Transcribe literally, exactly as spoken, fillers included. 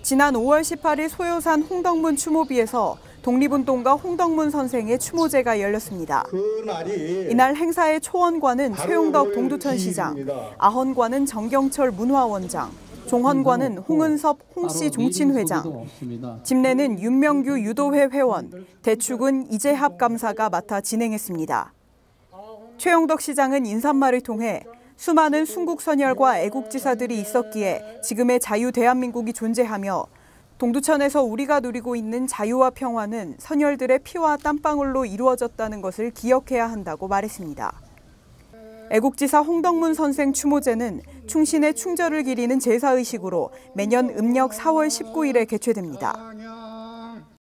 지난 오월 십팔일 소요산 홍덕문 추모비에서 독립운동가 홍덕문 선생의 추모제가 열렸습니다. 이날 행사의 초원관은 최용덕 동두천시장, 아헌관은 정경철 문화원장, 종헌관은 홍은섭 홍씨 종친회장, 집례는 윤명규 유도회 회원, 대축은 이재합 감사가 맡아 진행했습니다. 최용덕 시장은 인사말을 통해 수많은 순국선열과 애국지사들이 있었기에 지금의 자유 대한민국이 존재하며 동두천에서 우리가 누리고 있는 자유와 평화는 선열들의 피와 땀방울로 이루어졌다는 것을 기억해야 한다고 말했습니다. 애국지사 홍덕문 선생 추모제는 충신의 충절을 기리는 제사의식으로 매년 음력 사월 십구일에 개최됩니다.